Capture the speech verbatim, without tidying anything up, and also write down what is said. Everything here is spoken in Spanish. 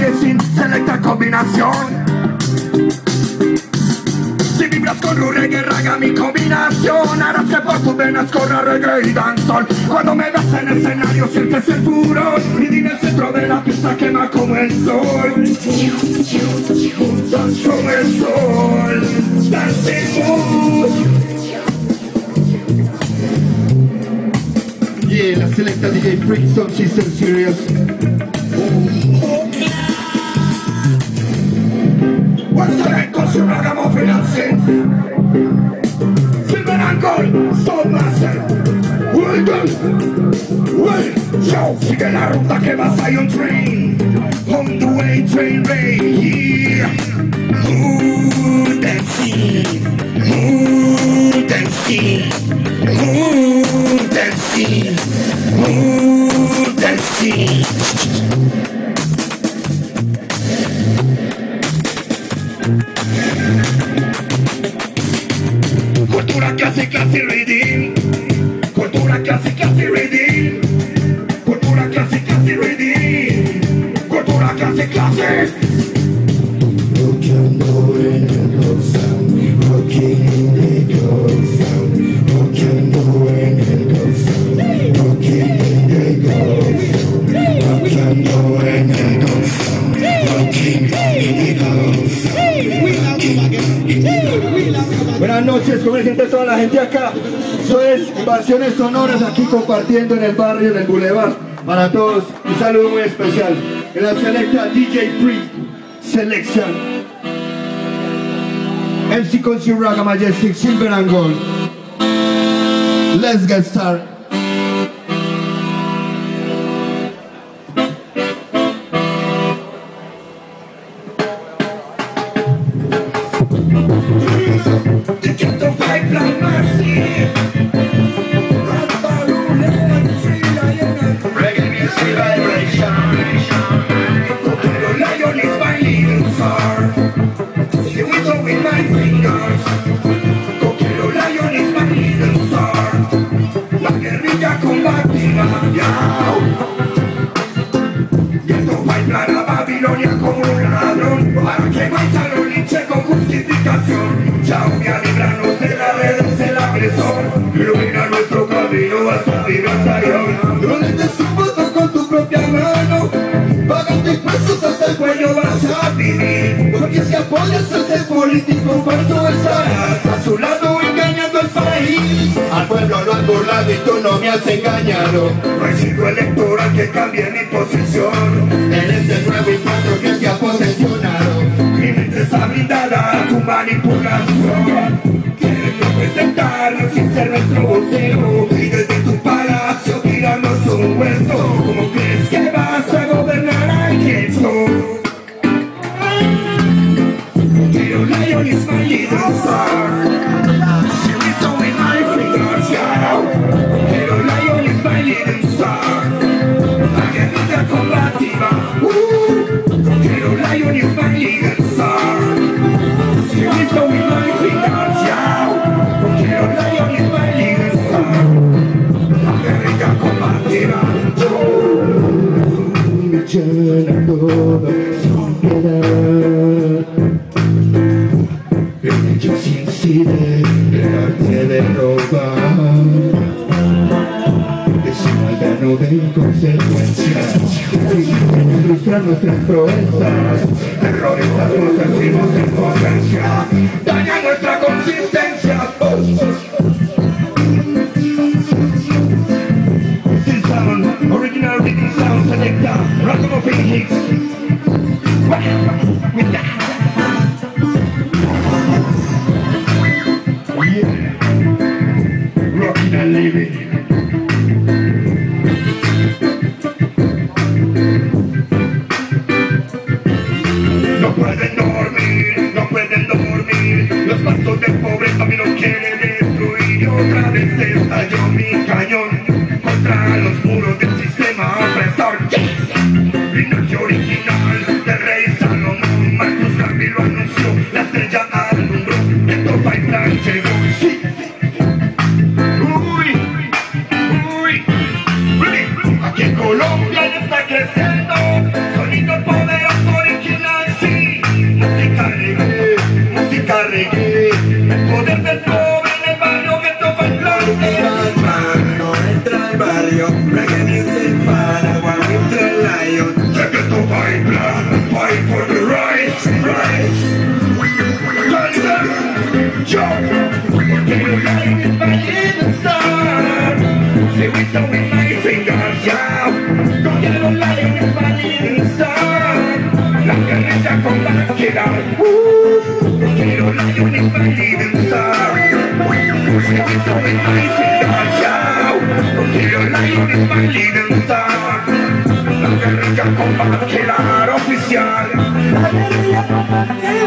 Majestic, selecta combinación. Si vibras con un reggae, raga mi combinación. Harás que por tus venas corra reggae y dancehall. Cuando me veas en el escenario sientes el furor. Y dime el centro de la pista quema como el sol. Como el sol. Dancing mood. Yeah, la selecta D J Freak Sound System Serious. Once again, con su ragamuffin and synth. Silver and gold, Soul Master. Well done. Well, yo, sigue la ruta que vas a un train. On the way, train rain, yeah. Mood and scene. Mood and scene. Mood and scene. Mood and scene. Cultura classic, classic reading. Cultura classic, classic reading. Cultura classic, classic reading. Cultura classic, classic. Rocking in the sound, rocking in the sound, rocking in the sound, rocking in the sound, rocking in the sound, rocking in the sound. Buenas noches, ¿cómo se siente toda la gente acá? Eso es Invasiones Sonoras aquí compartiendo en el barrio, en el boulevard. Para todos, un saludo muy especial. En la selecta D J Free Selection. M C con su Raga Majestic, Silver and Gold. Let's get started. Ilumina nuestro camino hasta civilización. No le des un voto con tu propia mano. Págate impuestos hasta el cuello vas a vivir. Porque si apoyas a ese político falso estarás a su lado engañando al país. Al pueblo lo has burlado y tú no me has engañado. No hay ciclo electoral que cambie mi posición. Eres el nuevo impuesto que se ha posesionado. Mi mente está blindada a tu manipulación. Presentarnos sin ser nuestro vocero y desde tu palacio tirarnos un hueso. ¿Cómo crees que vas a gobernar aquí? Pero Lion is my leading star. She is so in my fingers, yeah. Pero Lion is my leading star. La guerrilla combativa. Uh. Pero Lion is my leading star. She is so in my fingers, yeah. Pero Lion is my leading star. La guerrilla combativa. Me llena toda soledad. En ellos incide el arte de robar. Es un malgano de consecuencias. Frustrar nuestras proezas. Terroristas nos hacemos en potencia. Daña nuestra consistencia. Still sound, original rhythm sound selector. Ragamuffin hits. With that. Yeah. Rocking and living. No pueden dormir, no pueden dormir. Los pasos del pobre camino quieren destruir. Y otra vez estalló mi cañón contra los muros del sistema opresor. Yes. Linaje original del rey Salomón. Marcus Garvey lo anunció, la estrella alumbró. Esto va en plan llegó, sí. Uy, uy, aquí en Colombia ya está creciendo. Sonido poderoso. Zion is my leading star. La guerrilla combat killer oficial.